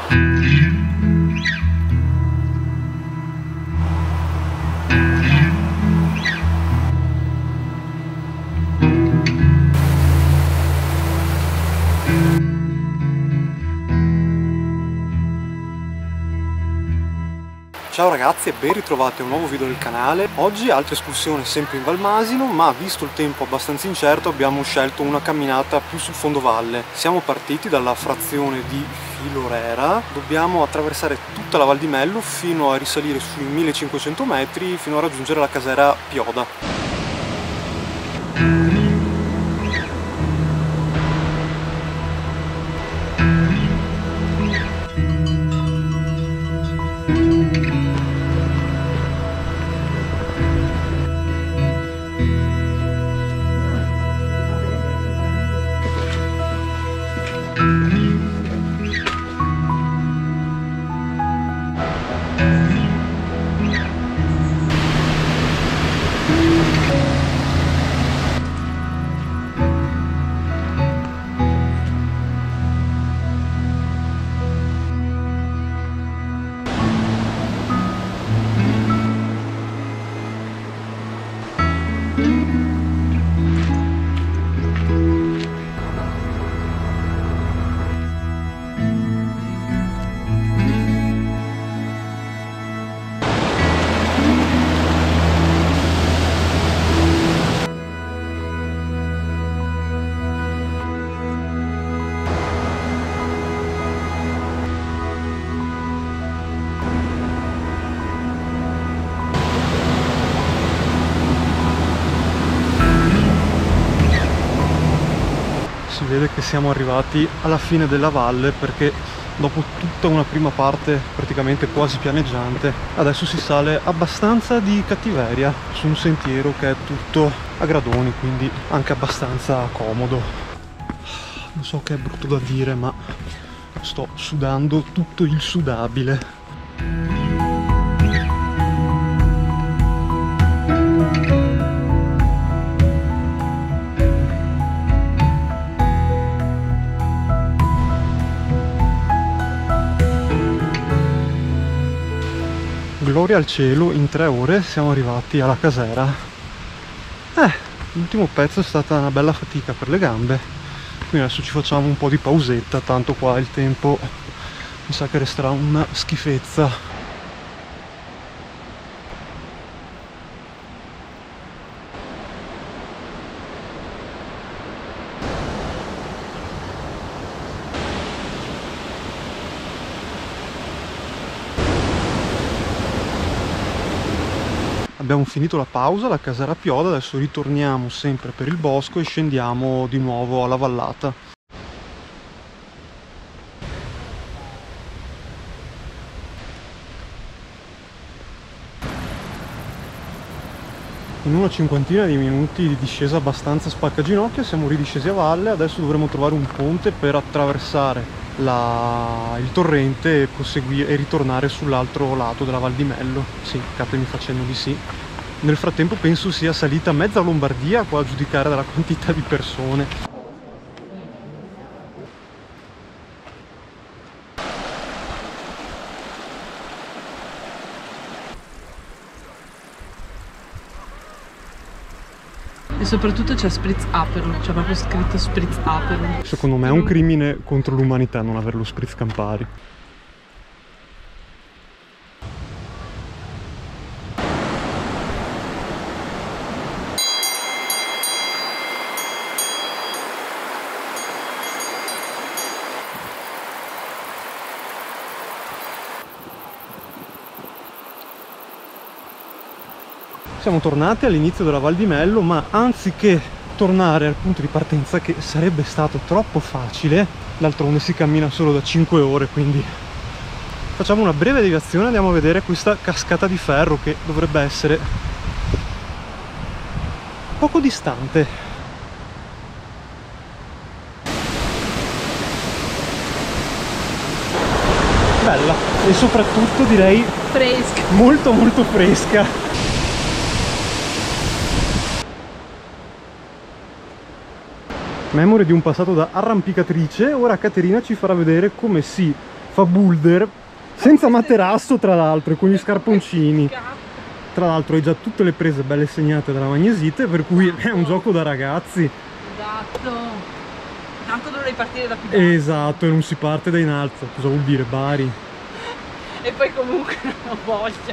Ciao ragazzi e ben ritrovati a un nuovo video del canale. Oggi altra escursione sempre in Val Masino, ma visto il tempo abbastanza incerto abbiamo scelto una camminata più sul fondovalle. Siamo partiti dalla frazione di Filorera, dobbiamo attraversare tutta la Val di Mello fino a risalire sui 1500 metri fino a raggiungere la casera Pioda. Si vede che siamo arrivati alla fine della valle perché dopo tutta una prima parte praticamente quasi pianeggiante adesso si sale abbastanza di cattiveria su un sentiero che è tutto a gradoni, quindi anche abbastanza comodo. Non so che è brutto da dire, ma sto sudando tutto il sudabile. Gloria al cielo, in 3 ore siamo arrivati alla casera. L'ultimo pezzo è stata una bella fatica per le gambe, quindi adesso ci facciamo un po' di pausetta, tanto qua il tempo mi sa che resterà una schifezza. Abbiamo finito la pausa, la casera Pioda, adesso ritorniamo sempre per il bosco e scendiamo di nuovo alla vallata. In una cinquantina di minuti di discesa abbastanza spaccaginocchia siamo ridiscesi a valle, adesso dovremo trovare un ponte per attraversare il torrente e ritornare sull'altro lato della Val di Mello. Sì, capimi facendo di sì. Nel frattempo penso sia salita mezza Lombardia qua a giudicare dalla quantità di persone. E soprattutto c'è Spritz Aperol, c'è proprio scritto Spritz Aperol. Secondo me è un crimine contro l'umanità non avere lo Spritz Campari. Siamo tornati all'inizio della Val di Mello, ma anziché tornare al punto di partenza, che sarebbe stato troppo facile, d'altronde si cammina solo da 5 ore, quindi facciamo una breve deviazione, andiamo a vedere questa cascata di ferro che dovrebbe essere poco distante. Bella e soprattutto direi Fresca. molto molto fresca. Memore di un passato da arrampicatrice, ora Caterina ci farà vedere come si fa boulder senza materasso, tra l'altro, e con gli scarponcini. Tra l'altro hai già tutte le prese belle segnate dalla magnesite, per cui è un gioco da ragazzi. Esatto. Tanto dovrei partire da più basso. Esatto, e non si parte da in alto. Cosa vuol dire Bari? E poi comunque non ho voglia.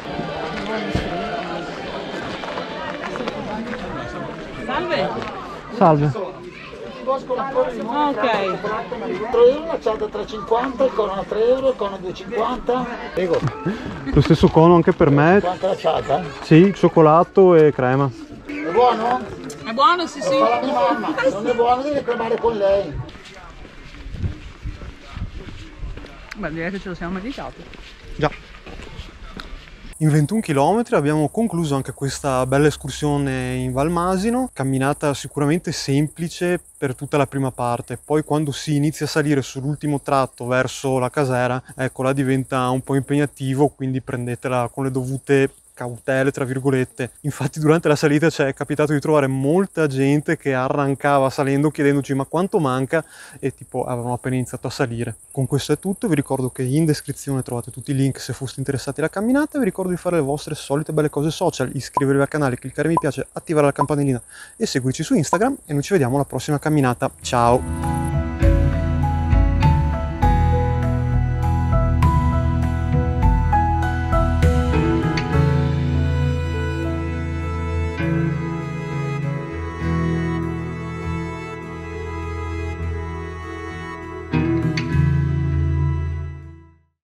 Salve. Salve. Ok. 3 euro, la cialda 3,50, il cono a 3 euro, il cono a 2,50. Prego. Lo stesso cono anche per me. Quanto la cialda? Sì, cioccolato e crema. È buono? È buono, sì, sì. Fa la mia mamma, se non è buono devi cremare con lei. Beh, direi che ce lo siamo meritato. Già. In 21 km abbiamo concluso anche questa bella escursione in Val Masino, camminata sicuramente semplice per tutta la prima parte, poi quando si inizia a salire sull'ultimo tratto verso la casera, ecco, là diventa un po' impegnativo, quindi prendetela con le dovute cautele, tra virgolette. Infatti durante la salita ci è capitato di trovare molta gente che arrancava salendo chiedendoci ma quanto manca, e tipo avevano appena iniziato a salire. Con questo è tutto, vi ricordo che in descrizione trovate tutti i link se foste interessati alla camminata, vi ricordo di fare le vostre solite belle cose social, iscrivervi al canale, cliccare mi piace, attivare la campanellina e seguirci su Instagram, e noi ci vediamo alla prossima camminata. Ciao!